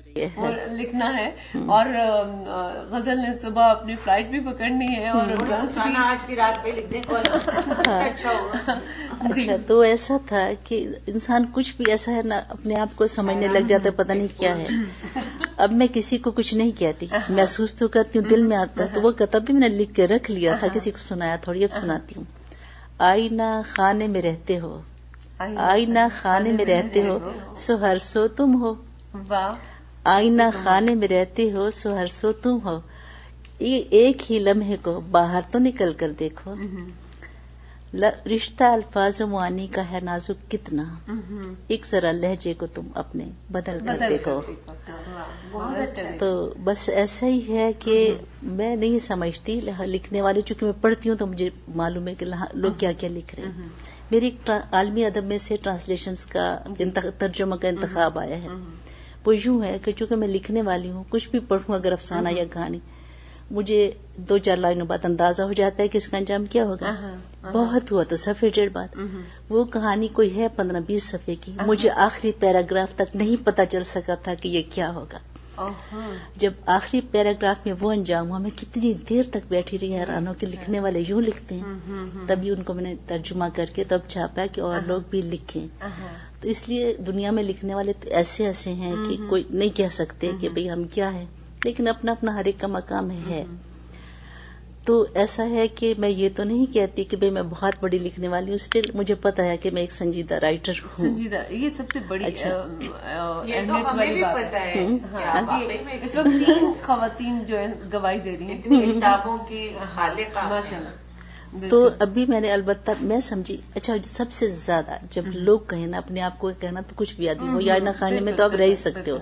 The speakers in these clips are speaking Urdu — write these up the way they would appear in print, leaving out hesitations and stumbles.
اور لکھنا ہے، اور غزل نے صبح اپنی فلائٹ بھی پکڑنی ہے اور آج کی رات پہ لکھ دیں اچھا ہوگا. اچھا تو ایسا تھا کہ انسان کچھ بھی ایسا ہے نا اپنے آپ کو سمجھنے لگ جاتا ہے پتہ نہیں کیا ہے. اب میں کسی کو کچھ نہیں کہتی، محسوس تو کرتی ہوں، دل میں آتا ہے. تو وہ کتاب بھی میں نے لکھ کے رکھ لیا تھا، کسی کو سنایا تھوڑی، اب سناتی ہوں. آئینہ خانے میں رہتے ہو، آئینہ خانے میں رہتے ہو سو ہر سو تم ہو، آئینہ خانے میں رہتے ہو سو ہر سو تم ہو. یہ ایک ہی لمحے کو باہر تو نکل کر دیکھو. رشتہ الفاظ و معانی کا ہے نازک کتنا، ایک ذرا لہجے کو تم اپنے بدل کر دیکھو. تو بس ایسا ہی ہے کہ میں نہیں سمجھتی، لکھنے والے چونکہ میں پڑھتی ہوں تو مجھے معلوم ہے کہ لوگ کیا کیا لکھ رہے ہیں. میری عالمی ادب میں سے ٹرانسلیشنز کا ترجمہ کا انتخاب آیا ہے. وہ یوں ہے کہ چونکہ میں لکھنے والی ہوں، کچھ بھی پڑھوں اگر افسانہ یا کہانی، مجھے 2-4 لائنوں بعد اندازہ ہو جاتا ہے کہ اس کا انجام کیا ہوگا. بہت ہوا تو صفحے ڈیڑھ بعد. وہ کہانی کوئی ہے 15-20 صفحے کی، مجھے آخری پیراگراف تک نہیں پتا چل سکا تھا کہ یہ کیا ہوگا. جب آخری پیراگراف میں وہ انجام ہوا، میں کتنی دیر تک بیٹھی رہی حیران ہو کہ لکھنے والے یوں لکھتے ہیں. تبھی ان کو میں نے ترجمہ کر کے تب چھاپا کہ اور لوگ بھی لکھیں. تو اس لیے دنیا میں لکھنے والے تو ایسے ایسے ہیں کہ کوئی نہیں کہہ سکتے کہ بھئی ہم کیا ہیں، لیکن اپنا اپنا ہر ایک کا مقام ہے. تو ایسا ہے کہ میں یہ تو نہیں کہتی کہ بھئی میں بہت بڑی لکھنے والی ہوں، اسٹل مجھے پتا ہے کہ میں ایک سنجیدہ رائٹر ہوں. سنجیدہ، یہ سب سے بڑی اہمیت والی بات ہے. اس وقت 3 خواتین جو ہے گواہی دے رہی ہیں کتابوں کی خالقہ ماشاءاللہ. تو ابھی میں نے البتہ میں سمجھی اچھا سب سے زیادہ جب لوگ کہیں نا اپنے آپ کو کہنا تو کچھ بھی آدمی ہو یا نہ خانے میں تو آپ رہ ہی سکتے ہو.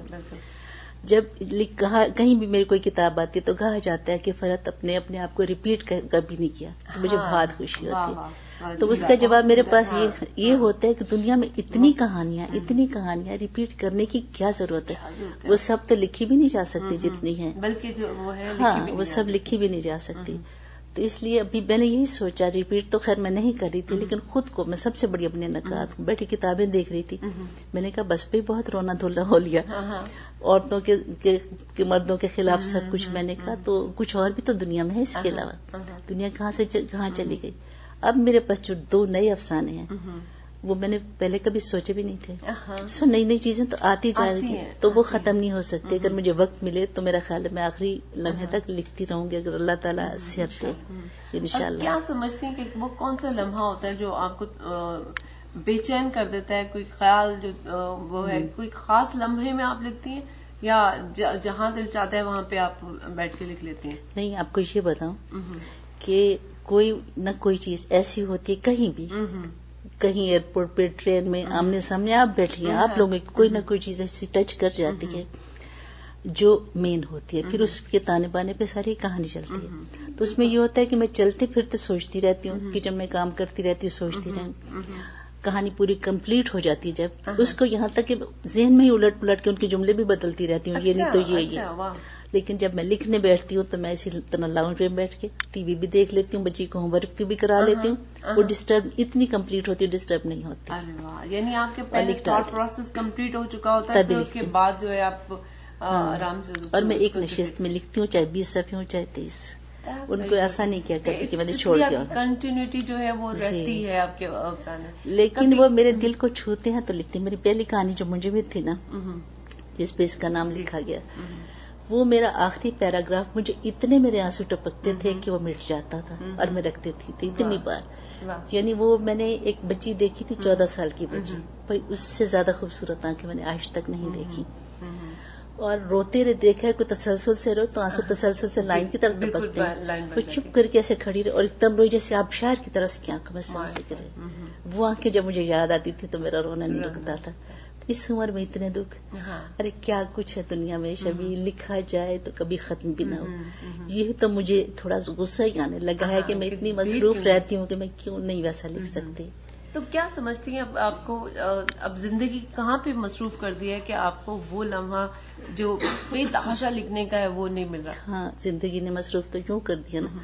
جب کہیں بھی میری کوئی کتاب آتی تو کہا جاتا ہے کہ فرحت اپنے آپ کو ریپیٹ کبھی نہیں کیا، تو مجھے بہت خوشی ہوتی ہے. تو اس کا جواب میرے پاس یہ ہوتا ہے کہ دنیا میں اتنی کہانیاں ریپیٹ کرنے کی کیا ضرورت ہے. وہ سب تو لکھی بھی نہیں جا سکتی جتنی ہیں، بلکہ جو وہ ہے وہ سب لکھی بھی نہیں جا سکتی. تو اس لیے ابھی میں نے یہی سوچا، ریپیٹ تو خیر میں نہیں کر رہی تھی، لیکن خود کو میں سب سے بڑی اپنے نکات بیٹھی کتابیں دیکھ رہی تھی. میں نے کہا بس بھی بہت رونا دھونا ہو لیا، عورتوں کے مردوں کے خلاف سب کچھ. میں نے کہا تو کچھ اور بھی تو دنیا میں ہے اس کے علاوہ، دنیا کہاں سے کہاں چلی گئی. اب میرے پاس جو 2 نئے افسانے ہیں وہ میں نے پہلے کبھی سوچے بھی نہیں تھے. سو نئی چیزیں تو آتی جا رہی ہیں تو وہ ختم نہیں ہو سکتی. اگر مجھے وقت ملے تو میرا خیال ہے میں آخری لمحے تک لکھتی رہوں گی اگر اللہ تعالیٰ صحت دے انشاءاللہ. کیا سمجھتی ہیں کہ وہ کون سا لمحہ ہوتا ہے جو آپ کو بے چین کر دیتا ہے؟ کوئی خیال جو وہ ہے، کوئی خاص لمحے میں آپ لکھتی ہیں یا جہاں دل چاہتا ہے وہاں پہ آپ بیٹھ کے لکھ لیتی ہیں؟ نہیں، آپ کو یہ بتاؤں کہ کوئی نہ کوئی چیز ایسی ہوتی ہے کہیں بھی، کہیں ایئرپورٹ پہ ٹرین میں آمنے سامنے آپ بیٹھی ہیں، آپ لوگوں کی کوئی نہ کوئی چیز ایسی ٹچ کر جاتی ہے جو مین ہوتی ہے. پھر اس کے تانے بانے پہ ساری کہانی چلتی ہے. تو اس میں یہ ہوتا ہے کہ میں چلتے پھرتے سوچتی رہتی ہوں، کچن میں کام کرتی رہتی ہوں، سوچتی رہتی. کہانی پوری کمپلیٹ ہو جاتی ہے جب اس کو، یہاں تک کہ ذہن میں ہی الٹ پلٹ کے ان کے جملے بھی بدلتی رہتی ہوں، یہ نہیں تو یہ. لیکن جب میں لکھنے بیٹھتی ہوں تو میں اسی طرح لاؤنج میں بیٹھ کے ٹی وی بھی دیکھ لیتی ہوں، بچی کو ہوم ورک بھی کرا لیتی ہوں. وہ ڈسٹرب اتنی کمپلیٹ ہوتی ہے، ڈسٹرب نہیں ہوتی. یعنی آپ کے پہلے تھاٹ پروسیس کمپلیٹ ہو چکا ہوتا ہے، پھر اس کے بعد جو ہے آپ آرام سے. اور میں ایک نشست میں لکھتی ہوں، چاہے 20 صفحے ہوں چاہے 30. ان کو ایسا نہیں کیا کرتی کہ میں نے چھوڑ دیا. کنٹینیوٹی جو ہے وہ رہتی ہے آپ کے افسانے. لیکن وہ میرے دل کو چھوتے ہیں تو لکھتی. میری پہلی کہانی جو منجمد تھی نا، جس پہ اس کا نام لکھا گیا، وہ میرا آخری پیراگراف مجھے اتنے میرے آنسو ٹپکتے تھے کہ وہ مٹ جاتا تھا اور میں رکھتی تھی اتنی بار. یعنی وہ میں نے ایک بچی دیکھی تھی 14 سال کی بچی، بھائی اس سے زیادہ خوبصورت آنکھیں میں نے آج تک نہیں دیکھی. اور روتے رہے دیکھا ہے کوئی تسلسل سے رو تو آنسو تسلسل سے لائن کی طرف ٹپکتے ہیں. وہ چپ کر کے ایسے کھڑی رہے اور ایک دم روئی جیسے آبشار کی طرف کی آنکھوں میں سے آنسو گرے. وہ آنکھیں جب مجھے یاد آتی تھی تو میرا رونا نہیں رکتا تھا. اس عمر میں اتنے دکھ، ارے کیا کچھ ہے دنیا میں شبی، لکھا جائے تو کبھی ختم بھی نہ ہو. یہ تو مجھے تھوڑا غصہ ہی آنے لگا ہے کہ میں اتنی مصروف رہتی ہوں کہ میں کیوں نہیں ویسا لکھ سکتی. تو کیا سمجھتی ہیں آپ کو اب زندگی کہاں پہ مصروف کر دیا ہے کہ آپ کو وہ لمحہ جو بے تحاشا لکھنے کا ہے وہ نہیں مل رہا؟ ہاں، زندگی نے مصروف تو یوں کر دیا نا.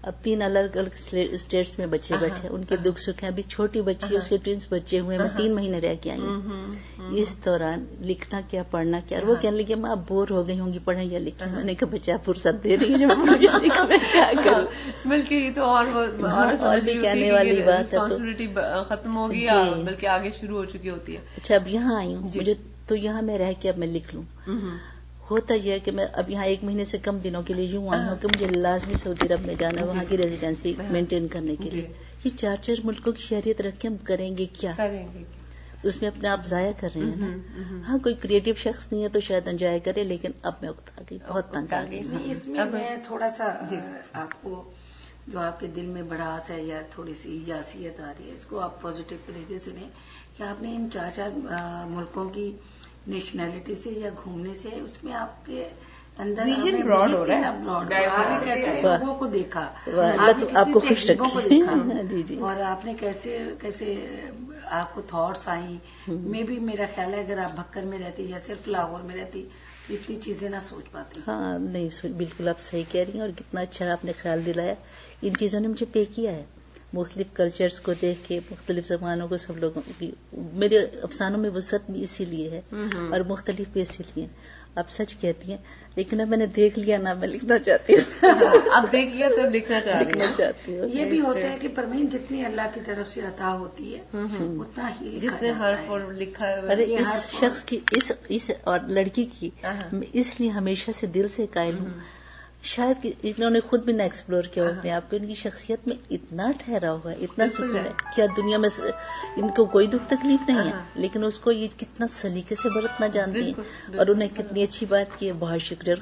اب 3 الگ الگ اسٹیٹس میں بچے بیٹھے، ان کے دکھ سکھ ہیں. ابھی چھوٹی بچی ہے، اس کے ٹوینس بچے ہوئے، میں 3 مہینے رہ کے آئی ہوں. اس دوران لکھنا کیا پڑھنا کیا، اور وہ کہنے لگی میں اب بور ہو گئی ہوں گی پڑھیں یا لکھیں. میں نے کہا بچہ فرصت دے رہی ہے کیا کروں. بلکہ یہ تو اور بھی کہنے والی بات ہے، رسپانسبلٹی ختم ہوگی بلکہ آگے شروع ہو چکی ہوتی ہے. اچھا اب یہاں آئی ہوں، مجھے تو یہاں میں رہ کے اب میں لکھ لوں. ہوتا یہ ہے کہ میں اب یہاں 1 مہینے سے کم دنوں کے لیے یوں آئی ہوں کہ مجھے لازمی سعودی عرب میں جانا ہے وہاں کی ریزیڈینسی مینٹین کرنے کے لیے. یہ 4 ملکوں کی شہریت رکھ کے ہم کریں گے کیا؟ اس میں اپنے آپ ضائع کر رہے ہیں نا. ہاں کوئی کریٹو شخص نہیں ہے تو شاید انجوائے کرے، لیکن اب میں وقت آ گئی، بہت تنگ آ گئی. اس میں میں تھوڑا سا آپ کو جو آپ کے دل میں بڑھاس ہے یا تھوڑی سی یاسیت آ رہی ہے، اس کو آپ پازیٹیو طریقے سے لیں کہ آپ نے ان 4 ملکوں کی نیشنلٹی سے یا گھومنے سے اس میں آپ کے اندر براڈ ہو رہا ہے، کیسے لوگوں کو دیکھا، آپ کو خوش چیزوں کو دیکھا، جی اور آپ نے کیسے آپ کو تھاٹس آئیں. میں بھی میرا خیال ہے اگر آپ بھکر میں رہتی یا صرف لاہور میں رہتی تو اتنی چیزیں نہ سوچ پاتی. ہاں نہیں بالکل آپ صحیح کہہ رہی ہیں، اور کتنا اچھا آپ نے خیال دلایا. ان چیزوں نے مجھے پے کیا ہے، مختلف کلچرز کو دیکھ کے، مختلف زبانوں کو، سب لوگوں کی. میرے افسانوں میں وسعت بھی اسی لیے ہے اور مختلف بھی اسی لیے. آپ سچ کہتی ہیں، لیکن اب میں نے دیکھ لیا نا، میں لکھنا چاہتی ہوں. اب دیکھ لیا تو لکھنا چاہتی ہوں. یہ بھی ہوتا ہے کہ پرمین جتنی اللہ کی طرف سے عطا ہوتی ہے اتنا ہی جتنے حرف اور لکھا ہے. ارے اس شخص کی اس اور لڑکی کی میں اس لیے ہمیشہ سے دل سے قائل ہوں. شاید کہ انہوں نے خود بھی نہ ایکسپلور کیا اپنے آپ کو. ان کی شخصیت میں اتنا ٹھہرا ہوا ہے، اتنا سکون ہے. کیا دنیا میں ان کو کوئی دکھ تکلیف نہیں ہے، لیکن اس کو یہ کتنا سلیقے سے برتنا جانتی ہیں، اور انہیں کتنی اچھی بات کی ہے. بہت شکریہ.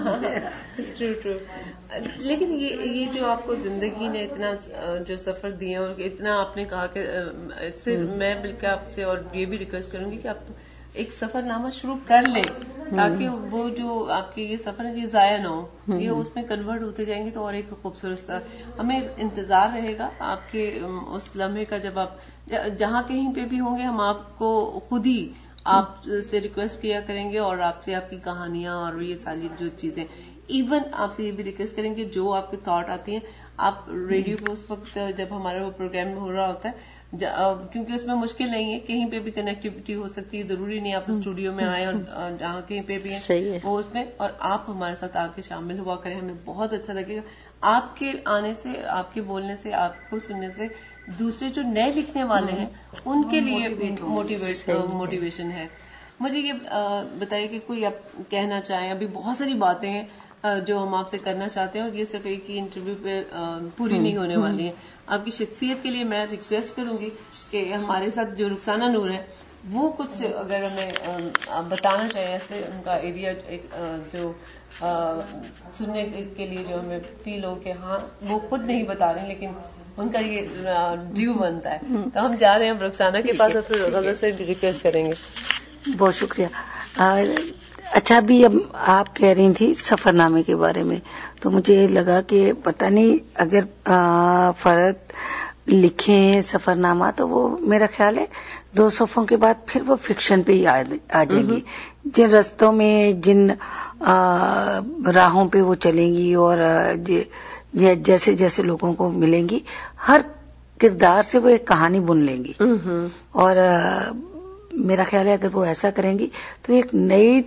لیکن یہ جو آپ کو زندگی نے اتنا جو سفر دیے اور اتنا آپ نے کہا کہ اس سے میں بلکہ آپ سے اور یہ بھی ریکویسٹ کروں گی کہ آپ ایک سفر نامہ شروع کر لیں تاکہ وہ جو آپ کے یہ سفر ہے یہ ضائع نہ ہو، یہ اس میں کنورٹ ہوتے جائیں گے تو اور ایک خوبصورت سا ہمیں انتظار رہے گا آپ کے اس لمحے کا جب آپ جہاں کہیں پہ بھی ہوں گے. ہم آپ کو خود ہی آپ سے ریکویسٹ کیا کریں گے اور آپ سے آپ کی کہانیاں اور یہ ساری جو چیزیں، ایون آپ سے یہ بھی ریکویسٹ کریں گے جو آپ کے تھاٹ آتی ہیں آپ ریڈیو پہ اس وقت جب ہمارا وہ پروگرام ہو رہا ہوتا ہے، کیونکہ اس میں مشکل نہیں ہے، کہیں پہ بھی کنیکٹیوٹی ہو سکتی ہے، ضروری نہیں آپ اسٹوڈیو میں آئیں اور جہاں کہیں پہ بھی ہیں وہ اس میں، اور آپ ہمارے ساتھ آ کے شامل ہوا کریں. ہمیں بہت اچھا لگے گا آپ کے آنے سے، آپ کے بولنے سے، آپ کو سننے سے دوسرے جو نئے لکھنے والے ہیں ان کے لیے موٹیویشن ہے. مجھے یہ بتائیے کہ کوئی آپ کہنا چاہیں، ابھی بہت ساری باتیں ہیں جو ہم آپ سے کرنا چاہتے ہیں اور یہ صرف ایک ہی انٹرویو پہ پوری نہیں ہونے والی ہیں. آپ کی شخصیت کے لیے میں ریکویسٹ کروں گی کہ ہمارے ساتھ جو رخسانہ نور ہے وہ کچھ اگر ہمیں بتانا چاہیں ایسے ان کا ایریا جو سننے کے لیے جو ہمیں فیل ہو کہ ہاں وہ خود نہیں بتا رہے لیکن ان کا یہ ڈیو بنتا ہے. تو ہم جا رہے ہیں رخسانہ کے پاس اور پھر غزل سے بھی ریکویسٹ کریں گے. بہت شکریہ. اچھا ابھی اب آپ کہہ رہی تھی سفر نامے کے بارے میں، تو مجھے لگا کہ پتہ نہیں اگر فرد لکھیں سفر نامہ تو وہ میرا خیال ہے 2 صفحوں کے بعد پھر وہ فکشن پہ ہی آ جائے گی. جن رستوں میں جن راہوں پہ وہ چلیں گی اور جیسے جیسے لوگوں کو ملیں گی ہر کردار سے وہ ایک کہانی بن لیں گی. اور میرا خیال ہے اگر وہ ایسا کریں گی تو ایک نئی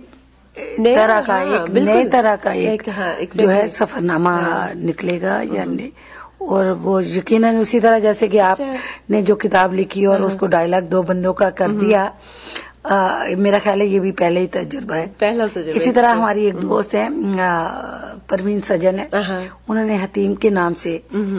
طرح کا ایک جو ہے سفر نامہ نکلے گا. یعنی اور وہ یقیناً اسی طرح جیسے کہ آپ نے جو کتاب لکھی اور اس کو ڈائلاگ 2 بندوں کا کر دیا، میرا خیال ہے یہ بھی پہلے ہی تجربہ ہے. اسی طرح ہماری ایک دوست ہے پروین سجن ہے، انہوں نے حتیم کے نام سے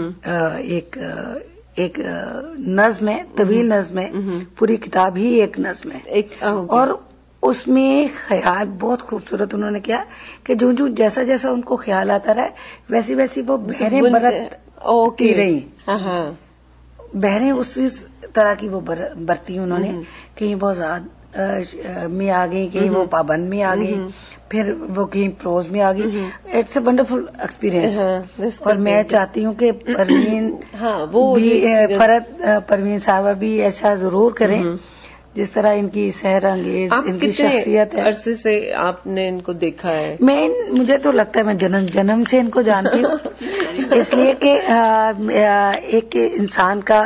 ایک نظم ہے، طویل نظم ہے، پوری کتاب ہی ایک نظم ہے، اور اس میں خیال بہت خوبصورت انہوں نے کیا کہ جو جیسا جیسا ان کو خیال آتا رہا ویسی ویسی وہ بہریں برتتی رہی. بہریں اس طرح کی وہ برتی انہوں نے، کہیں وہ ذات میں آ گئی، کہیں وہ پابند میں آ گئی، پھر وہ کہیں پروز میں آ گئی. It's a wonderful experience. اور میں چاہتی ہوں کہ پروین صاحبہ بھی ایسا ضرور کریں جس طرح ان کی سحر انگیز ان کی شخصیت ہے. عرصے سے آپ نے ان کو دیکھا ہے؟ مجھے تو لگتا ہے میں جنم سے ان کو جانتی ہوں. اس لیے کہ ایک انسان کا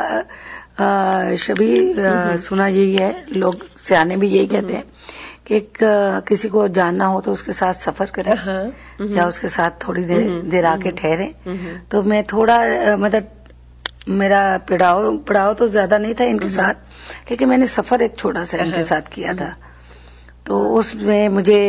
شبیہ سنا یہی ہے، لوگ سیانے بھی یہی کہتے ہیں کہ ایک کسی کو جاننا ہو تو اس کے ساتھ سفر کریں یا اس کے ساتھ تھوڑی دیر آ کے ٹھہریں. تو میں تھوڑا مطلب میرا پڑاؤ تو زیادہ نہیں تھا ان کے ساتھ، کیونکہ میں نے سفر ایک چھوٹا سا ان کے ساتھ کیا تھا. تو اس میں مجھے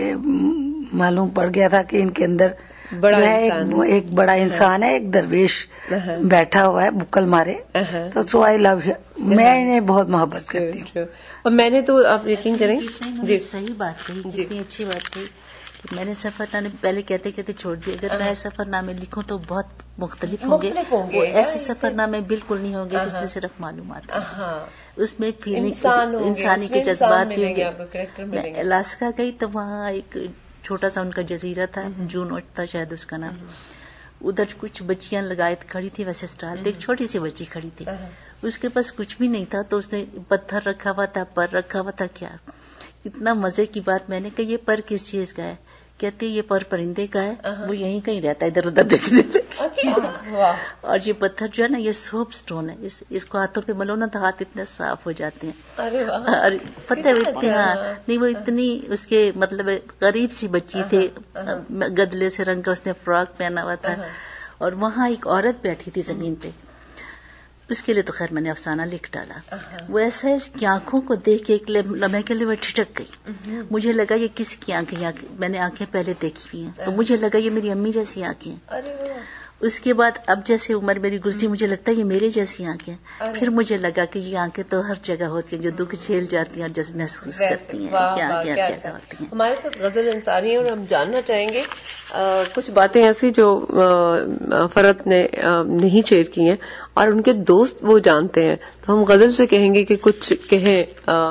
معلوم پڑ گیا تھا کہ ان کے اندر ایک بڑا انسان ہے، ایک درویش بیٹھا ہوا ہے بکل مارے. تو سو آئی لو، میں انہیں بہت محبت کرتی ہوں. اور میں نے تو آپ یقین کریں جی صحیح بات کہی، کتنی اچھی بات کہی. میں نے سفر نامے پہلے کہتے چھوڑ دیے. اگر میں سفر نامے لکھوں تو بہت مختلف ہوں گے. وہ ایسے سفر نامے بالکل نہیں ہوں گے جس میں صرف معلومات ہیں، اس میں فیلنگ انسانی کے جذبات بھی ہوں گے. میں الاسکا گئی تو وہاں ایک چھوٹا سا ان کا جزیرہ تھا، جونوٹ تھا شاید اس کا نام. ادھر کچھ بچیاں لگائے کھڑی تھی ویسے اسٹال، ایک چھوٹی سی بچی کھڑی تھی، اس کے پاس کچھ بھی نہیں تھا. تو اس نے پتھر رکھا ہوا تھا، پر رکھا ہوا تھا. کیا اتنا مزے کی بات، میں نے کہا یہ پر کس چیز کا ہے؟ کہتے یہ پر پرندے کا ہے، وہ یہیں کہیں رہتا ہے ادھر ادھر دیکھنے لگے. اور یہ پتھر جو ہے نا یہ سوپ سٹون ہے، اس کو ہاتھوں پہ ملو نا تو ہاتھ اتنے صاف ہو جاتے ہیں. اور پتہ نہیں وہ اتنی اس کے مطلب غریب سی بچی تھی، گدلے سے رنگ کا اس نے فراک پہنا ہوا تھا. اور وہاں ایک عورت بیٹھی تھی زمین پہ، اس کے لیے تو خیر میں نے افسانہ لکھ ڈالا. وہ ایسا ہے، اس کی آنکھوں کو دیکھ کے ایک لمحے کے لیے وہ ٹھٹک گئی. مجھے لگا یہ کس کی آنکھیں، میں نے آنکھیں پہلے دیکھی ہوئی ہیں تو مجھے لگا یہ میری امی جیسی آنکھیں ہیں. اس کے بعد اب جیسے عمر میری گزری مجھے لگتا ہے یہ میرے جیسی آنکھیں. پھر مجھے لگا کہ یہ آنکھیں تو ہر جگہ ہوتی ہیں جو دکھ جھیل جاتی ہیں اور جو محسوس کرتی ہیں، یہ آنکھیں ہر جگہ ہوتی ہیں. ہمارے ساتھ غزل انصاری ہے اور ہم جاننا چاہیں گے کچھ باتیں ایسی جو فرحت نے نہیں شیئر کی ہیں اور ان کے دوست وہ جانتے ہیں. تو ہم غزل سے کہیں گے کہ کچھ کہیں.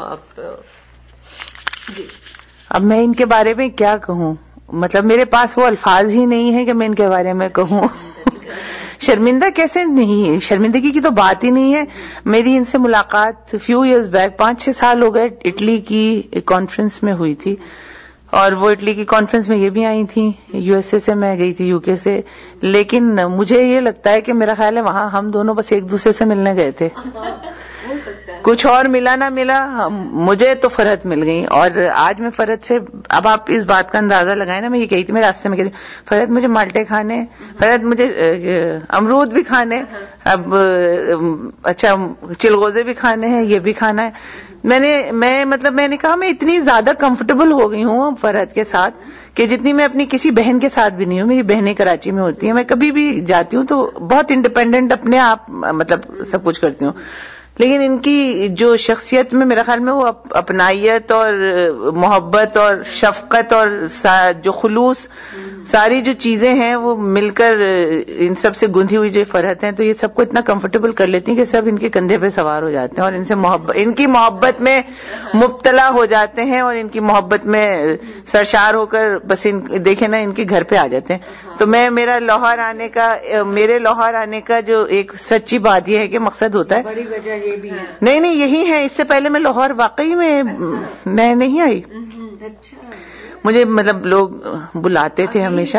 اب میں ان کے بارے میں کیا کہوں، مطلب میرے پاس وہ الفاظ ہی نہیں ہے کہ میں ان کے بارے میں کہوں. شرمندہ کیسے نہیں ہے، شرمندگی کی تو بات ہی نہیں ہے. میری ان سے ملاقات فیو ایئرز بیک 5-6 سال ہو گئے، اٹلی کی ایک کانفرنس میں ہوئی تھی. اور وہ اٹلی کی کانفرنس میں یہ بھی آئی تھی، یو ایس اے سے میں گئی تھی، یو کے سے. لیکن مجھے یہ لگتا ہے کہ میرا خیال ہے وہاں ہم دونوں بس ایک دوسرے سے ملنے گئے تھے، کچھ اور ملا نہ ملا. مجھے تو فرحت مل گئی. اور آج میں فرحت سے، اب آپ اس بات کا اندازہ لگائیں نا، میں یہ کہی تھی، میں راستے میں کہتی فرحت مجھے مالٹے کھانے، فرحت مجھے امرود بھی کھانے، اب اچھا چلغوزے بھی کھانے ہیں، یہ بھی کھانا ہے. میں نے کہا میں اتنی زیادہ کمفرٹیبل ہو گئی ہوں فرحت کے ساتھ کہ جتنی میں اپنی کسی بہن کے ساتھ بھی نہیں ہوں. میری بہنیں کراچی میں ہوتی ہیں، میں کبھی بھی جاتی ہوں تو بہت انڈیپینڈنٹ اپنے آپ مطلب سب کچھ کرتی ہوں. لیکن ان کی جو شخصیت میں میرا خیال میں وہ اپنائیت اور محبت اور شفقت اور جو خلوص، ساری جو چیزیں ہیں وہ مل کر ان سب سے گندھی ہوئی جو فرحت ہیں، تو یہ سب کو اتنا کمفرٹیبل کر لیتی ہیں کہ سب ان کے کندھے پہ سوار ہو جاتے ہیں اور ان کی محبت میں مبتلا ہو جاتے ہیں اور ان کی محبت میں سرشار ہو کر بس دیکھیں نا ان کے گھر پہ آ جاتے ہیں. تو میرے لاہور آنے کا جو ایک سچی بات یہ ہے کہ مقصد ہوتا ہے، بڑی وجہ یہ بھی ہے. نہیں یہی ہے. اس سے پہلے میں لاہور واقعی میں نہیں آئی. مجھے مطلب لوگ بلاتے تھے ہمیشہ،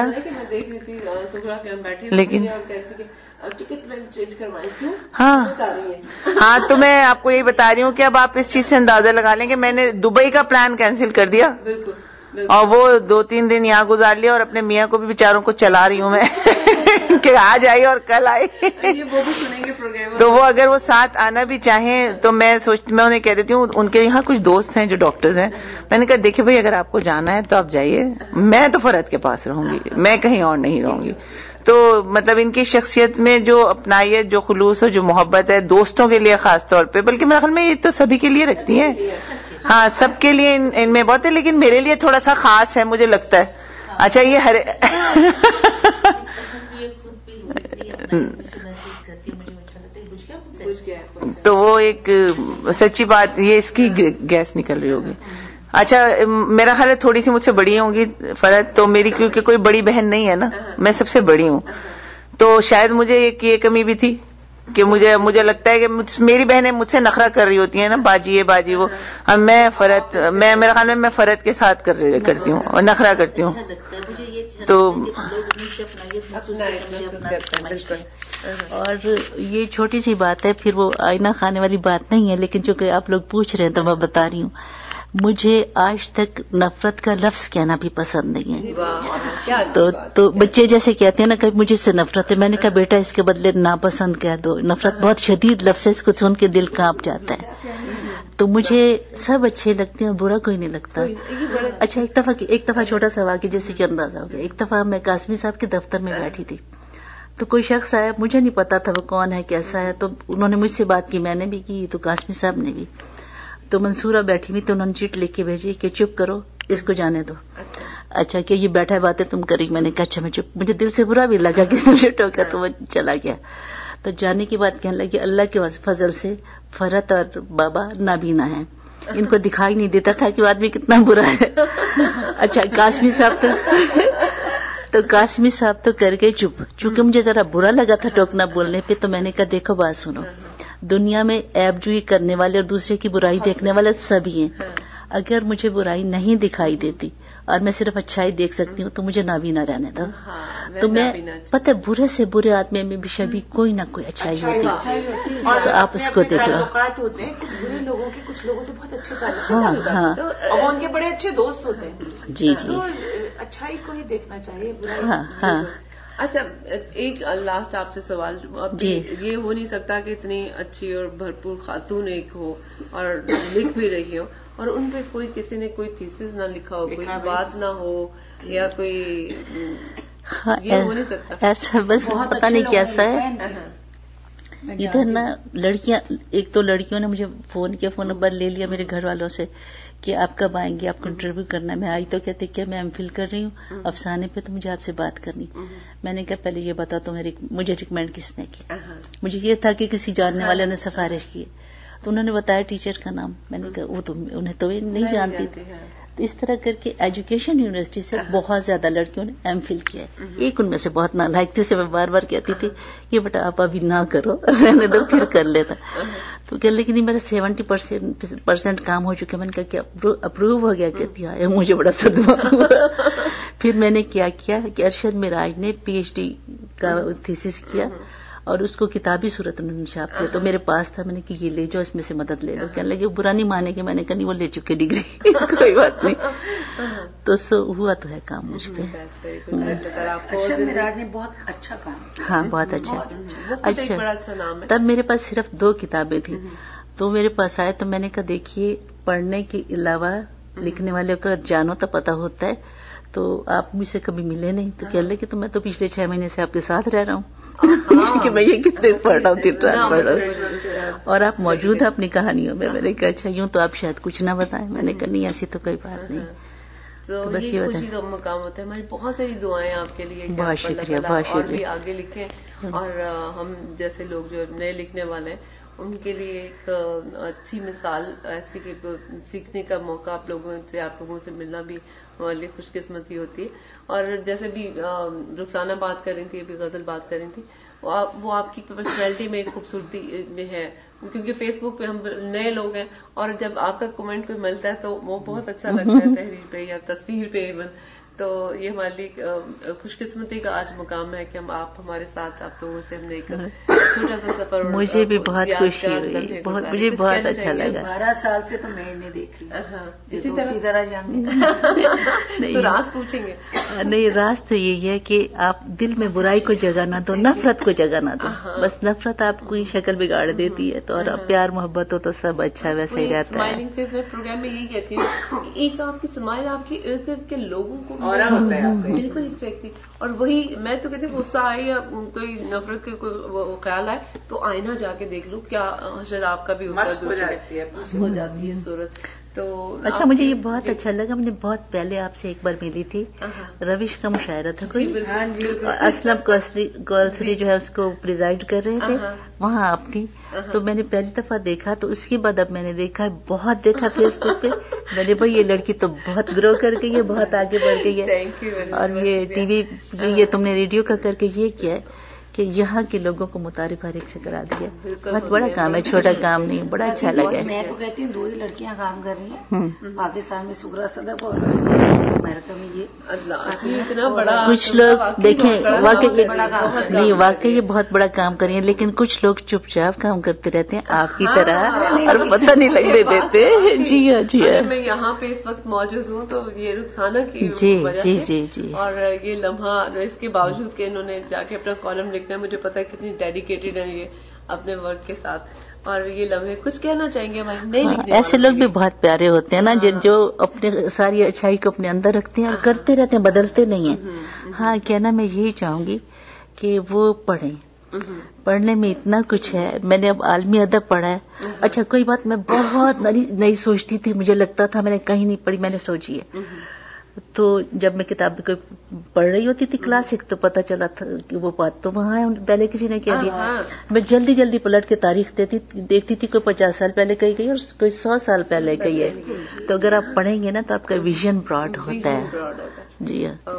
لیکن ہاں تو میں آپ کو یہی بتا رہی ہوں کہ اب آپ اس چیز سے اندازہ لگا لیں کہ میں نے دبئی کا پلان کینسل کر دیا اور وہ 2-3 دن یہاں گزار لیا اور اپنے میاں کو بھی بیچاروں کو چلا رہی ہوں میں کہ آج آئی اور کل آئی. تو وہ اگر وہ ساتھ آنا بھی چاہیں تو میں انہیں کہہ دیتی ہوں، ان کے یہاں کچھ دوست ہیں جو ڈاکٹرز ہیں، میں نے کہا دیکھیں بھائی اگر آپ کو جانا ہے تو آپ جائیے، میں تو فرحت کے پاس رہوں گی، میں کہیں اور نہیں رہوں گی. تو مطلب ان کی شخصیت میں جو اپنائیت، جو خلوص اور جو محبت ہے دوستوں کے لیے خاص طور پہ، بلکہ میرے خیال میں یہ تو سبھی کے لیے رکھتی ہیں، ہاں سب کے لیے ان میں بہت ہے، لیکن میرے لیے تھوڑا سا خاص ہے مجھے لگتا ہے. اچھا یہ تو وہ ایک سچی بات، یہ اس کی گیس نکل رہی ہوگی. اچھا میرا خیال ہے تھوڑی سی مجھ سے بڑی ہوں گی فرحت، تو میری کیونکہ کوئی بڑی بہن نہیں ہے نا، میں سب سے بڑی ہوں، تو شاید مجھے ایک یہ کمی بھی تھی کہ مجھے لگتا ہے کہ میری بہنیں مجھ سے نخرہ کر رہی ہوتی ہیں نا، باجی وہ، اور میں میرے خیال میں میں فرد کے ساتھ کرتی ہوں اور نخرہ کرتی ہوں. تو اور یہ چھوٹی سی بات ہے، پھر وہ آئینہ خانے والی بات نہیں ہے، لیکن چونکہ آپ لوگ پوچھ رہے ہیں تو میں بتا رہی ہوں. مجھے آج تک نفرت کا لفظ کہنا بھی پسند نہیں ہے. تو بچے جیسے کہتے ہیں نا کہ مجھے اس سے نفرت ہے، میں نے کہا بیٹا اس کے بدلے ناپسند کہہ دو. نفرت بہت شدید لفظ ہے، اس کو سن کے دل کانپ جاتا ہے. تو مجھے سب اچھے لگتے ہیں، برا کوئی نہیں لگتا. اچھا ایک دفعہ چھوٹا سا واقعہ جیسے کہ اندازہ ہو گیا. ایک دفعہ میں قاسمی صاحب کے دفتر میں بیٹھی تھی، تو کوئی شخص آیا، مجھے نہیں پتا تھا وہ کون ہے کیسا ہے، تو انہوں نے مجھ سے بات کی، میں نے بھی کی، تو قاسمی صاحب نے بھی. تو منصورہ بیٹھی ہوئی، تو انہوں نے چٹ لکھ کے بھیجی کہ چپ کرو، اس کو جانے دو. اچھا کہ یہ بیٹھا ہے باتیں تم کری. میں نے کہا اچھا میں چپ. مجھے دل سے برا بھی لگا کہ اس نے مجھے ٹوکا، تو وہ چلا گیا. تو جانے کی بات کہنے لگی اللہ کے فضل سے فرحت اور بابا نابینا ہیں، ان کو دکھائی نہیں دیتا تھا کہ آدمی کتنا برا ہے. اچھا قاسمی صاحب تو کر گئے چپ. چونکہ مجھے ذرا برا لگا تھا ٹوکنا بولنے پہ، تو میں نے کہا دیکھو بات سنو، دنیا میں عیب جوئی کرنے والے اور دوسرے کی برائی دیکھنے والے سبھی ہیں. اگر مجھے برائی نہیں دکھائی دیتی اور میں صرف اچھائی دیکھ سکتی ہوں تو مجھے نابینا رہنے دو. تو میں پتہ برے سے برے آدمی میں بھی شبھی کوئی نہ کوئی اچھائی ہوتی، تو آپ اس کو دیکھ لو. برے لوگوں کے کچھ لوگوں سے بہت اچھے تعلق، اور ان کے بڑے اچھے دوست ہوتے ہیں. جی اچھائی کو ہی دیکھنا چاہیے. ہاں. اچھا ایک لاسٹ آپ سے سوال. یہ ہو نہیں سکتا کہ اتنی اچھی اور بھرپور خاتون ایک ہو اور لکھ بھی رہی ہو، اور ان پہ کسی نے کوئی تھیسس نہ لکھا ہو، کوئی بات نہ ہو، یا کوئی، یہ ہو نہیں سکتا. ایسا بس پتہ نہیں کیسا ہے ادھر نا. لڑکیاں، ایک تو لڑکیوں نے مجھے فون کیا، فون نمبر لے لیا میرے گھر والوں سے کہ آپ کب آئیں گے، آپ کو انٹرویو کرنا ہے. میں آئی تو کہتے کیا میں ایم فل کر رہی ہوں افسانے پہ، تو مجھے آپ سے بات کرنی. میں نے کہا پہلے یہ بتاؤ تو مجھے ریکمینڈ کس نے کیا. مجھے یہ تھا کہ کسی جاننے والے نے سفارش کی. تو انہوں نے بتایا ٹیچر کا نام. میں نے کہا وہ تو انہیں تو نہیں جانتی تھی. تو اس طرح کر کے ایجوکیشن یونیورسٹی سے بہت زیادہ لڑکیوں نے ایم فل کیا ہے. ایک ان میں سے بہت نالائق تھی، اسے میں بار بار کہتی تھی یہ بیٹا آپ ابھی نہ کرو، رہنے دو پھر کر لیتا. تو کہ لیکن میرا 70% کام ہو چکا. میں نے کہا کہ اپروو ہو گیا. کہتی ہے مجھے بڑا صدمہ ہوا. پھر میں نے کیا کہ ارشد معراج نے PhD کا تھیسس کیا اور اس کو کتابی صورت انہوں نے چھاپ کیا. تو میرے پاس تھا، میں نے کہا یہ لے جاؤ، اس میں سے مدد لے لو. کہنے لگے برا نہیں مانے گے. میں نے کہا نہیں وہ لے چکے ڈگری، کوئی بات نہیں. تو ہوا تو ہے کام مجھ پہ. معراج نے بہت اچھا کام کیا. ہاں بہت اچھا. اچھا تب میرے پاس صرف 2 کتابیں تھیں. تو میرے پاس آئے تو میں نے کہا دیکھیے پڑھنے کے علاوہ لکھنے والے کو جانو تو پتا ہوتا ہے، تو آپ مجھ سے کبھی ملے نہیں. تو کہہ لے کہ میں تو پچھلے 6 مہینے سے آپ کے ساتھ رہ رہا ہوں کہ میں یہ کتنے پڑھ رہا ہوں، 3 رات پڑھ رہا ہوں، اور آپ موجود ہیں اپنی کہانیوں میں. میں نے کہا اچھا یوں تو آپ شاید کچھ نہ بتائیں. میں نے کہا نہیں ایسی تو کوئی بات نہیں. تو یہ خوشی کا مقام ہوتا ہے. ہماری بہت ساری دعائیں آپ کے لیے. بہت شکریہ، بہت شکریہ. اور بھی آگے لکھیں، اور ہم جیسے لوگ جو نئے لکھنے والے ہیں ان کے لیے ایک اچھی مثال ایسی کہ سیکھنے کا موقع آپ لوگوں سے ملنا بھی ہمارے لیے خوش قسمتی ہوتی ہے. اور جیسے بھی رخسانہ بات کر رہی تھی، ابھی غزل بات کر رہی تھی، وہ آپ کی پرسنالٹی میں ایک خوبصورتی میں ہے. کیونکہ فیس بک پہ ہم نئے لوگ ہیں، اور جب آپ کا کمنٹ کوئی ملتا ہے تو وہ بہت اچھا لگتا ہے، تحریر پہ یا تصویر پہ ایون. تو یہ ہمارے لیے خوش قسمتی کا آج مقام ہے کہ آپ ہمارے ساتھ، آپ لوگوں سے ہم نے ایک چھوٹا سا سفر. مجھے بھی بہت خوشی ہوئی، مجھے بہت اچھا لگا. 12 سال سے تو میں نے دیکھی اسی طرح جان. تو راز پوچھیں گے؟ نہیں، راز تو یہی ہے کہ آپ دل میں برائی کو جگہ نہ دو، نفرت کو جگہ نہ دو. بس نفرت آپ کی شکل بگاڑ دیتی ہے. تو اور پیار محبت ہو تو سب اچھا ویسے ہی رہتا ہے. اسمائلنگ فیس میں پروگرام میں یہی کہتی ہوں کہ ایک آپ کی اسمائل آپ کے ارد گرد کے لوگوں کو بالکل ایگزیکٹلی. اور وہی میں تو کہتی ہوں غصہ آئے یا کوئی نفرت کے کوئی خیال آئے تو آئینہ جا کے دیکھ لو، کیا حشر آپ کا بھی ہو جاتی ہے صورت. تو اچھا مجھے یہ بہت اچھا لگا. میں نے بہت پہلے آپ سے ایک بار ملی تھی، روش کا مشاعرہ تھا کوئی، اسلم کوسری جو ہے اس کو پریزائڈ کر رہے تھے، وہاں آپ تھی. تو میں نے پہلی دفعہ دیکھا، تو اس کے بعد اب میں نے دیکھا، بہت دیکھا فیس بک پہ. میں نے بھائی یہ لڑکی تو بہت گرو کر گئی ہے، بہت آگے بڑھ گئی ہے. اور یہ ٹی وی، یہ تم نے ریڈیو کا کر کے یہ کیا ہے کہ کہ یہاں کے لوگوں کو متعارف ہر ایک سے کرا دیا. بہت بڑا کام ہے, چھوٹا کام نہیں, بڑا اچھا لگا. میں تو کہتی ہوں 2 ہی لڑکیاں کام کر رہی ہیں پاکستان میں, سغرا صدف اور امریکہ میں. یہ اتنا بڑا, کچھ لوگ دیکھیں واقعی یہ بہت بڑا کام کر رہی ہیں, لیکن کچھ لوگ چپ چاپ کام کرتے رہتے ہیں آپ کی طرح اور پتہ نہیں لگنے دیتے. جی ہاں جی ہاں. میں یہاں پہ اس وقت موجود ہوں تو یہ رخسانہ کی وجہ جی سے جی جی. اور یہ لمحہ اس کے باوجود کہ انہوں نے جا کے اپنا کالم لکھنا ہے, مجھے پتا ہے کتنی ڈیڈیکیٹڈ ہیں یہ اپنے ورک کے ساتھ. اور یہ لمحے کچھ کہنا چاہیں گے ہمارے نہیں لکھنے ایسے لوگ بھی بہت پیارے ہوتے ہیں نا, جو اپنے ساری اچھائی کو اپنے اندر رکھتے ہیں اور کرتے رہتے ہیں, بدلتے نہیں ہیں. ہاں کہنا میں یہی چاہوں گی کہ وہ پڑھیں. پڑھنے میں اتنا کچھ ہے. میں نے اب عالمی ادب پڑھا ہے. اچھا کوئی بات میں بہت نئی سوچتی تھی, مجھے لگتا تھا میں نے کہیں نہیں پڑھی, میں نے سوچی ہے. تو جب میں کتاب کوئی پڑھ رہی ہوتی تھی کلاسک تو پتہ چلا تھا کہ وہ بات تو وہاں ہے, پہلے کسی نے کہہ دیا. میں جلدی جلدی پلٹ کے تاریخ دیکھتی تھی, کوئی 50 سال پہلے کہی گئی اور کوئی 100 سال پہلے کہی ہے. تو اگر آپ پڑھیں گے نا تو آپ کا ویژن براڈ ہوتا ہے. جی ہاں.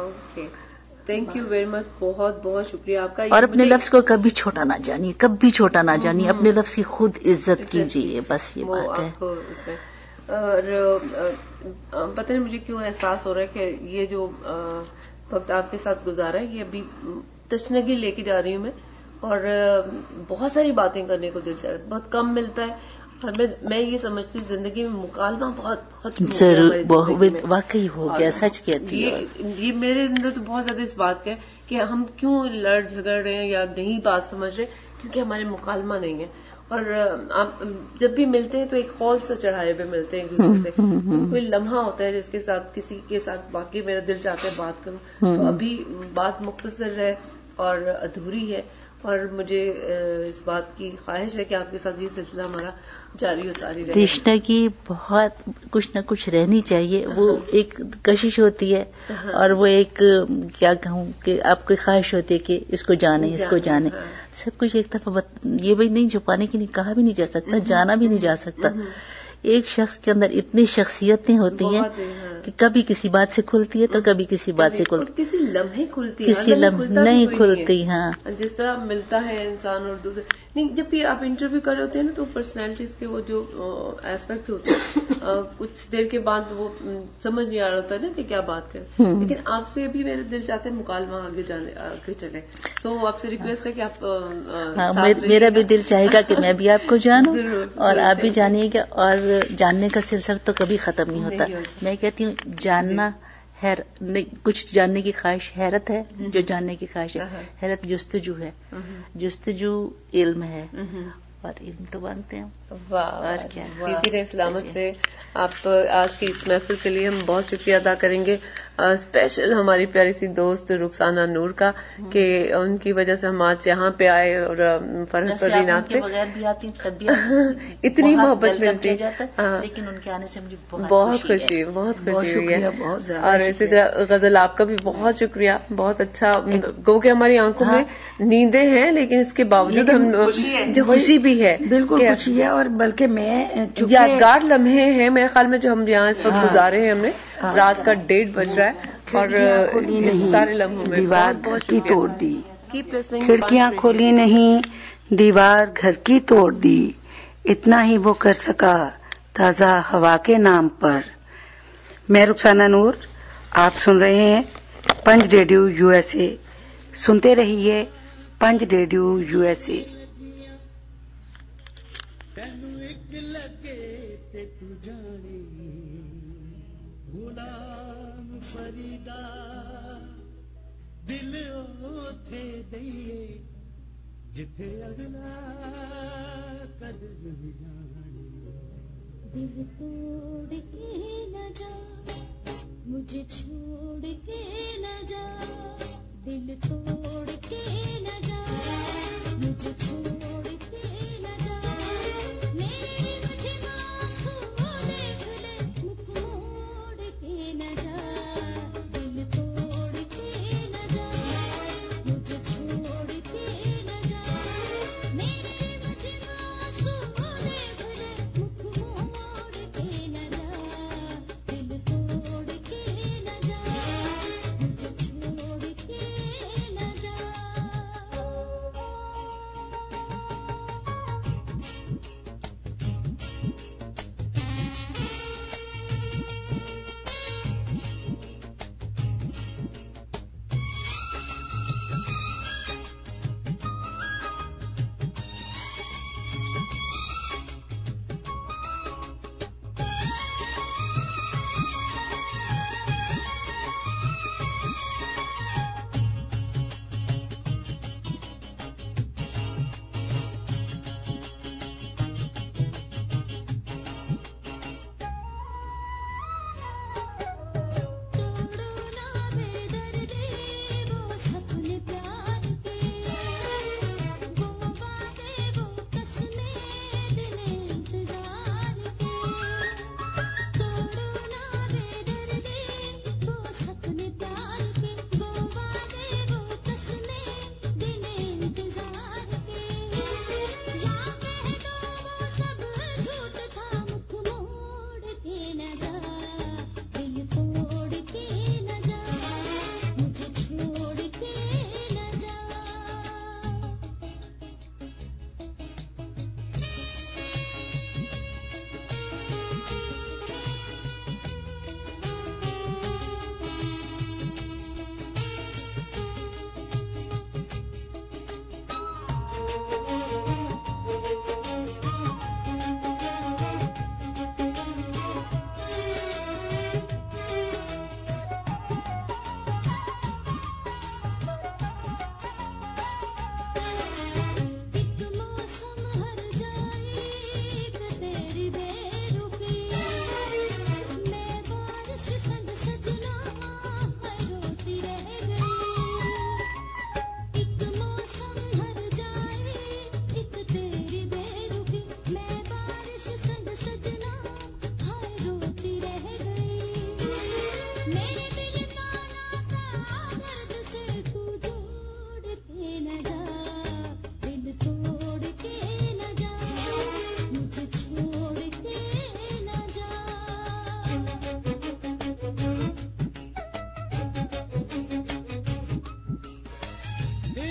تھینک یو ویری مچ, بہت بہت شکریہ آپ کا. اور اپنے لفظ کو کبھی چھوٹا نہ جانیے, کبھی چھوٹا نہ جانیے, اپنے لفظ کی خود عزت کیجیے, بس یہ بات ہے. اور پتہ نہیں مجھے کیوں احساس ہو رہا ہے کہ یہ جو وقت آپ کے ساتھ گزارا ہے یہ ابھی تشنگی لے کے جا رہی ہوں میں, اور بہت ساری باتیں کرنے کو دل چاہتا ہے, بہت کم ملتا ہے. اور میں یہ سمجھتی ہوں زندگی میں مکالمہ بہت ختم ہو گیا ہماری زندگی میں. واقعی ہو گیا, سچ کہتی ہے. یہ میرے اندر تو بہت زیادہ اس بات کا ہے کہ ہم کیوں لڑ جھگڑ رہے ہیں یا نہیں بات سمجھ رہے, کیونکہ ہمارے مکالمہ نہیں ہے. اور آپ جب بھی ملتے ہیں تو ایک خول سے چڑھائے ہوئے ملتے ہیں ایک دوسرے سے. کوئی لمحہ ہوتا ہے جس کے ساتھ کسی کے ساتھ واقعی میرا دل چاہتا ہے بات کروں, تو ابھی بات مختصر ہے اور ادھوری ہے, اور مجھے اس بات کی خواہش ہے کہ آپ کے ساتھ یہ سلسلہ ہمارا جاری و ساری رہے. تشنا کی بہت کچھ نہ کچھ رہنی چاہیے, وہ ایک کشش ہوتی ہے اور وہ ایک کیا کہوں کہ آپ کی خواہش ہوتی ہے کہ اس کو جانیں, اس کو جانیں. سب کچھ ایک دفعہ یہ بھی نہیں چھپانے کی نہیں, کہا بھی نہیں جا سکتا, جانا بھی نہیں جا سکتا. ایک شخص کے اندر اتنی شخصیتیں ہوتی ہیں کہ کبھی کسی بات سے کھلتی ہے تو کبھی کسی بات سے کھلتی, کسی لمحے کھلتی ہے, کسی لمحے نہیں کھلتی. ہاں جس طرح ملتا ہے انسان اور دوسرے نہیں. جب بھی آپ انٹرویو کر رہے ہوتے ہیں نا تو پرسنالٹیز کے وہ جو ایسپیکٹ ہوتے ہیں کچھ دیر کے بعد وہ سمجھ نہیں آ رہا ہوتا ہے نا کہ کیا بات کریں. لیکن آپ سے بھی میرے دل چاہتے ہیں مکالمہ آگے چلے, تو آپ سے ریکویسٹ ہے کہ آپ میرا بھی دل چاہے گا کہ میں بھی آپ کو جانوں اور آپ بھی جانیے گا, اور جاننے کا سلسلہ تو کبھی ختم نہیں ہوتا. میں کہتی ہوں جاننا کچھ جاننے کی خواہش حیرت ہے, جو جاننے کی خواہش ہے حیرت جستجو ہے, جستجو علم ہے, اور علم تو مانگتے ہیں. اور کیا سیدھی رہے, سلامت رہے. آپ آج کی اس محفل کے لیے ہم بہت شکریہ ادا کریں گے, اسپیشل ہماری پیاری سی دوست رخسانہ نور کا, کہ ان کی وجہ سے ہم آج یہاں پہ آئے, اور فرحت پروین آپ سے بغیر بھی آتی تب بھی اتنی محبت ملتی, لیکن ان کے آنے سے مجھے بہت خوشی ہوئی ہے. اور اسی طرح غزل آپ کا بھی بہت شکریہ, بہت اچھا. گو کہ ہماری آنکھوں میں نیندیں ہیں لیکن اس کے باوجود ہم جو خوشی بھی ہے, بالکل خوشی ہے. اور بلکہ میں یادگار لمحے ہیں میرے خیال میں جو ہم یہاں اس وقت گزارے ہیں, ہم نے رات کا 1:30 بج رہا ہے, اور سارے لمحوں میں دیوار گھر کی توڑ دی, کھڑکیاں کھولی نہیں دیوار گھر کی توڑ دی, اتنا ہی وہ کر سکا تازہ ہوا کے نام پر. میں رخسانہ نور, آپ سن رہے ہیں پنج ریڈیو USA. سنتے رہیے پنج ریڈیو USA. دل اوتھے دئیے جتھے اگلا قدر جانے, دل توڑ کے نہ جا مجھے چھوڑ کے نہ جا, دل توڑ کے نہ جا مجھے چھوڑ کے نہ جا, میرے مجھے معصوم دیکھ لے مکھ موڑ کے نہ جا, دل توڑ کے نہ جا مجھے چھوڑ کے نہ جا, میرے مجھے معصوم دیکھ لے مکھ موڑ کے نہ جا, دل توڑ کے نہ جا مجھے چھوڑ کے نہ جا.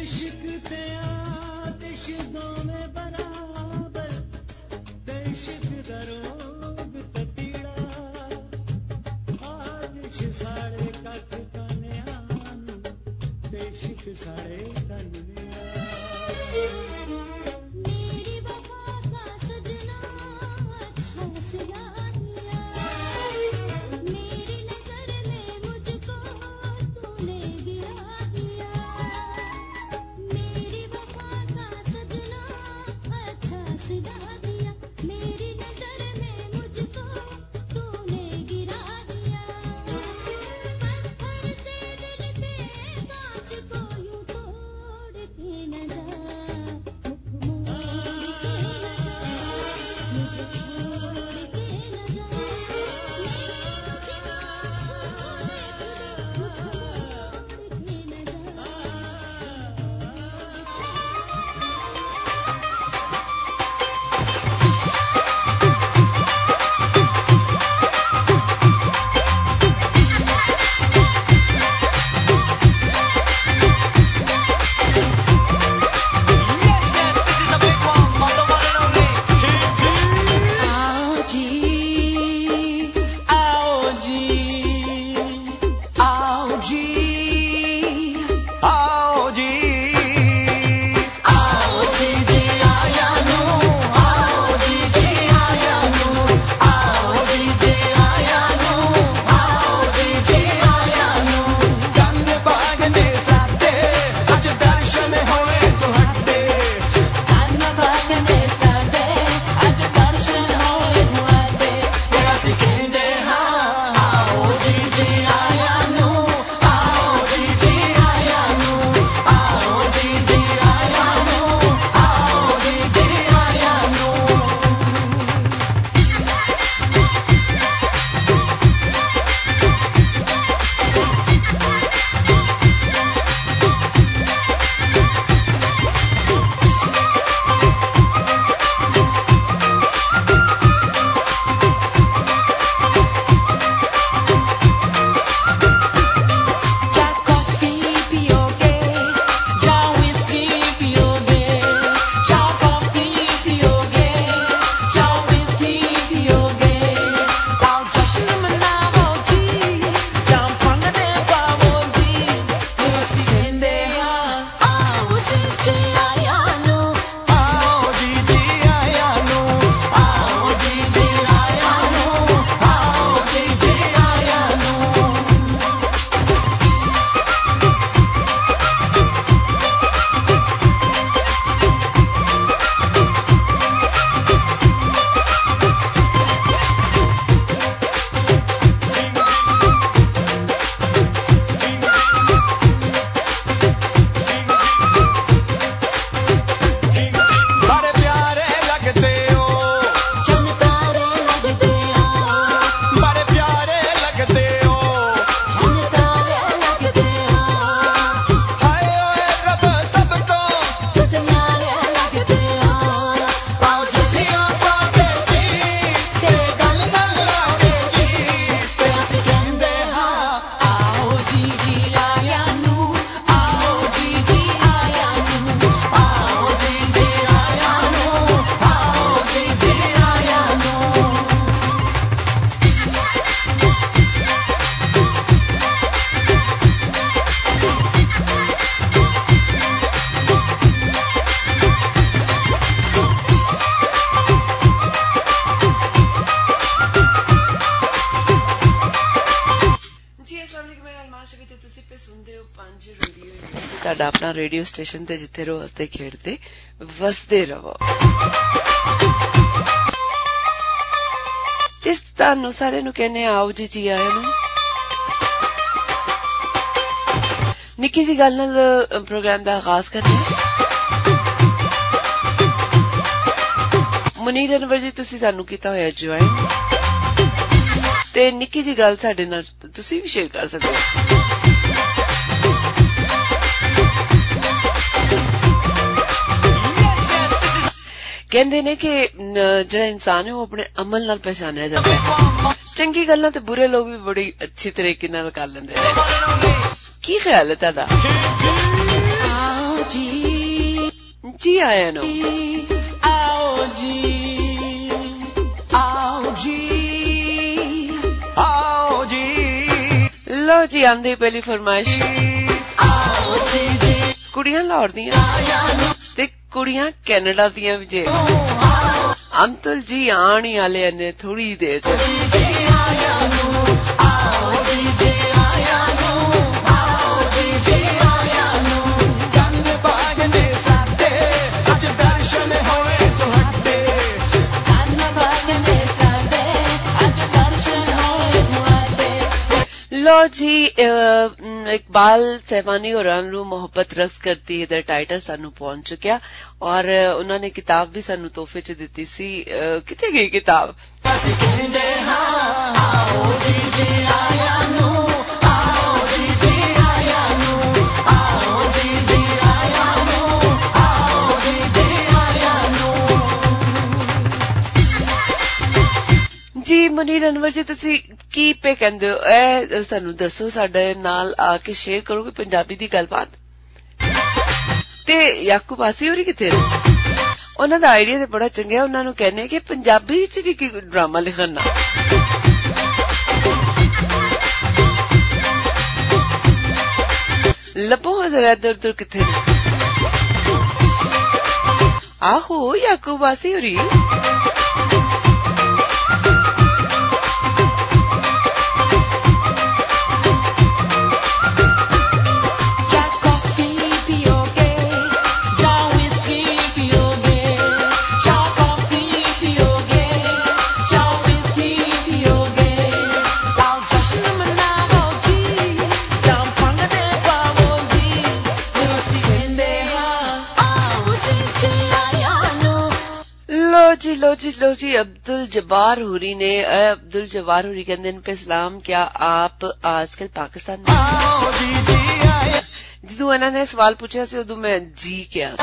इश्क ते आतिश दोवें बराबर ते इश्क दा रोग ते पीड़ा आतिश साढ़े कख कन्या ते इश्क साढ़े कन मेरा मेरी वफा का सजना अच्छा सिला दिया मेरी नजर में मुझको तूने गिरा दिया मेरी वफा का सजना अच्छा सिला दिया मेरी नजर में मुझको तूने गिरा दिया पत्थर से दिल के कांच को यूं तोड़ के न जा मुख मोड़ के न जा मुझे छोड़ के न जा मुझे मुख मोड़ के न जा ਤੁਹਾਡਾ ਆਪਣਾ ਰੇਡੀਓ ਸਟੇਸ਼ਨ ਤੇ ਜਿੱਥੇ ਰਹੋ ਹੱਸਦੇ ਖੇਡਦੇ ਵਸਦੇ ਰਹੋ। ਤੇ ਤੁਹਾਨੂੰ ਸਾਰਿਆਂ ਨੂੰ ਕਹਿੰਦੇ ਆਓ ਜੀ ਆਇਆਂ ਨੂੰ। ਨਿੱਕੀ ਜੀ ਗੱਲ ਨਾਲ ਪ੍ਰੋਗਰਾਮ ਦਾ ਆਗਾਜ਼ ਕਰਨਾ। ਮੁਨੀਰ ਅਨਵਰ ਜੀ ਤੁਸੀਂ ਸਾਨੂੰ ਕੀਤਾ ਹੋਇਆ ਜੁਆਇਨ ਤੇ ਨਿੱਕੀ ਜੀ ਗੱਲ ਸਾਡੇ ਨਾਲ ਤੁਸੀਂ ਵੀ ਸ਼ੇਅਰ ਕਰ ਸਕਦੇ ਹੋ। ਕਹਿੰਦੇ ਨੇ ਕਿ ਜਿਹੜਾ ਇਨਸਾਨ ਹੈ ਉਹ ਆਪਣੇ ਅਮਲ ਨਾਲ ਪਛਾਣਿਆ ਜਾਂਦਾ ਹੈ। ਚੰਗੀ ਗੱਲਾਂ ਤੇ ਬੁਰੇ ਲੋਕ ਵੀ ਬੜੀ ਅੱਛੀ ਤਰੀਕੇ ਨਾਲ ਕਰ ਲੈਂਦੇ ਨੇ। ਕੀ ਖਿਆਲ ਹੈ ਤੁਹਾਡਾ? ਆਓ ਜੀ ਆਇਆ ਨੂੰ। आओ जी, आओ जी, आओ जी, लो जी आंदी पहली फरमाइश। आओ जी जी, कुड़ियां लाहौर दियां ते कुड़ियां कैनेडा दियां भी जे। अंतल जी आण ही आले ने थोड़ी देर से। लो जी इकबाल सहवानी और अनु मोहब्बत रक्स करती है दा टाइटल सानू पहुंच चुकिया और उन्होंने किताब भी सानू तोहफे च दिती सी। किथे गई किताब? जी मुनीर अनवर जी तुसी की पे कहंदे हो ए सानू दसो साडे नाल आके शेयर करो कि पंजाबी दी गलबात ते याकूब आसी होरी किथे उन्हां दा आइडिया ते बड़ा चंगा है। उन्हां नू कहने कि पंजाबी विच भी की ड्रामा लिखना लपो जरा इधर उधर किथे आहो याकूब आसी होरी लो जी अब्दुल जब्बार हुरी ने अब्दुल जब्बार हुरी कहते पे सलाम क्या आप आजकल पाकिस्तान में? जदों इन्होंने सवाल पूछा सी उदों मैं जी क्या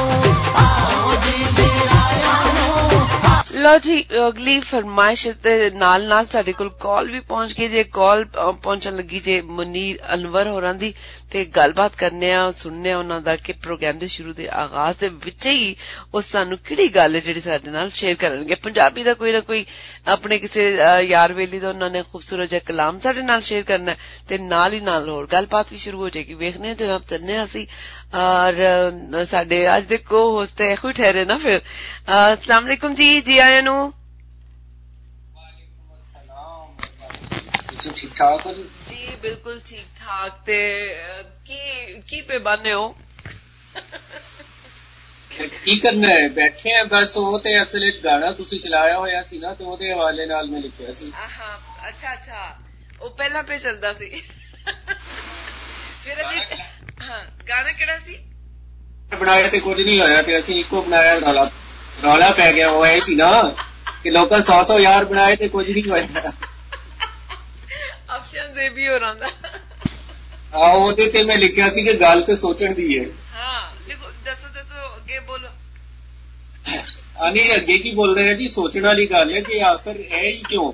लो जी अगली फरमाइश नाल नाल साडे कोल कॉल भी पहुंच गई जे। कॉल पहुंचन लगी जे मुनीर अनवर होरां दी ते गलबात करने आ सुनने आ उन्हां दा कि प्रोग्राम दे शुरू दे आगाज दे विच ही ओ सानू किहड़ी गल है जिहड़ी साडे नाल शेयर करनगे। पंजाबी दा कोई ना कोई अपने किसी यार वेली दा उन्हां ने खूबसूरत जिहा कलाम साडे नाल शेयर करना है ते नाल ही नाल होर गलबात भी शुरू हो जाएगी। वेखने जनाब चलने असी और साडे अज दे को होस्ट इहो ठहरे ना फिर। अस्सलाम वालेकुम जी, जी आया नु। ठीक ठाक हो जी बिल्कुल ठीक ठाक। ते की पे बने हो? की करना है बैठे हैं बस। वो ते असल गाना तुसी चलाया होया सी ना ते ओदे हवाले नाल मैं लिखिया सी। अच्छा अच्छा वो पहला पे चलदा सी फिर असी हां गाना केड़ा सी बनाया ते कुछ नहीं होया ते असी इको बनाया रौला पै गया। वो ऐ सी ना कि लोकां 100 यार बनाए ते कुछ नहीं होया। ऑप्शन दे भी हो रहा हां ओदे ते मैं लिखिया सी कि गल ते सोचण दी है। हां देखो दसो दसो अगे बोलो। आनी अगे की बोल रहे हैं जी सोचने वाली गल है कि आखिर है ही क्यों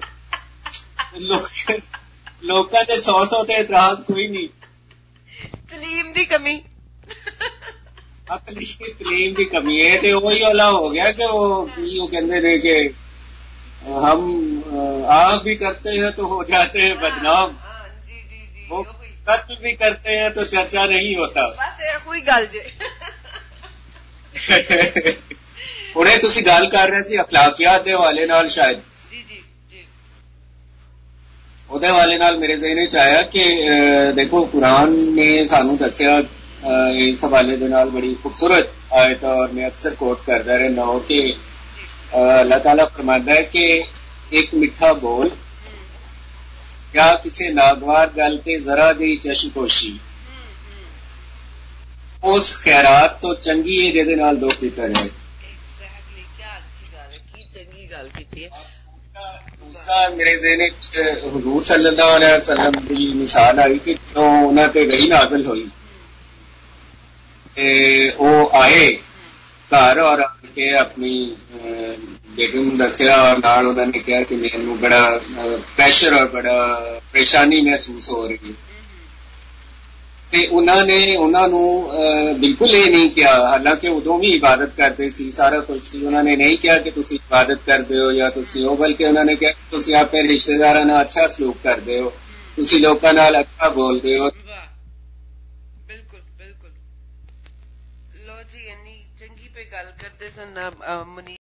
लोकां दे 100 ते इतराज कोई नहीं। तलीम दी कमी तलीम की कमी है तो वही वाला हो गया कि वो कहते थे कि हम आप भी करते हैं तो हो जाते हैं बदनाम। जी जी जी वो कत्ल भी करते हैं तो चर्चा नहीं होता। बस कोई गल जे हुणे तुसी गल कर रहे सी अखलाकियात दे हवाले नाल शायद जी जी जी ओदे हवाले नाल मेरे ज़हन विच आया कि देखो कुरान ने सानू दस्सिया इस हवाले दे नाल बड़ी खूबसूरत आयत और मैं अक्सर कोट करता रहना हूं कि अल्लाह ताला फरमाता है कि एक मिठा बोल या किसी नागवार गल ते जरा दी चशकोशी उस खैरात तो चंगी है जिहदे नाल दो फिकर है। एग्जैक्टली क्या अच्छी गल है की चंगी गल कीती है। दूसरा मेरे ज़हन हुजूर सल्लल्लाहु अलैहि वसल्लम की मिसाल आई कि जो उन्हां ते वही नाज़िल हुई वो आए घर और आके अपनी बेगम दसिया और नाल उन्होंने कहा कि मैनू बड़ा प्रेशर और बड़ा परेशानी महसूस हो रही है ਤੇ ਉਹਨਾਂ ਨੂੰ ਬਿਲਕੁਲ ਇਹ ਨਹੀਂ ਕਿਹਾ, ਹਾਲਾਂਕਿ ਉਦੋਂ ਵੀ ਇਬਾਦਤ ਕਰਦੇ ਸੀ, ਸਾਰਾ ਕੁਝ ਸੀ, ਉਹਨਾਂ ਨੇ ਨਹੀਂ ਕਿਹਾ ਕਿ ਤੁਸੀਂ ਇਬਾਦਤ ਕਰਦੇ ਹੋ ਜਾਂ ਤੁਸੀਂ ਉਹ, ਬਲਕਿ ਉਹਨਾਂ ਨੇ ਕਿਹਾ ਕਿ ਤੁਸੀਂ ਆਪਣੇ ਰਿਸ਼ਤੇਦਾਰਾਂ ਨਾਲ ਅੱਛਾ ਸਲੂਕ ਕਰਦੇ ਹੋ, ਤੁਸੀਂ ਲੋਕਾਂ ਨਾਲ ਅੱਛਾ ਬੋਲਦੇ ਹੋ। ਬਿਲਕੁਲ ਬਿਲਕੁਲ। ਲੋ ਜੀ ਇੰਨੀ ਚੰਗੀ ਪੇ ਗੱਲ ਕਰਦੇ ਸਨ ਮੁਨੀ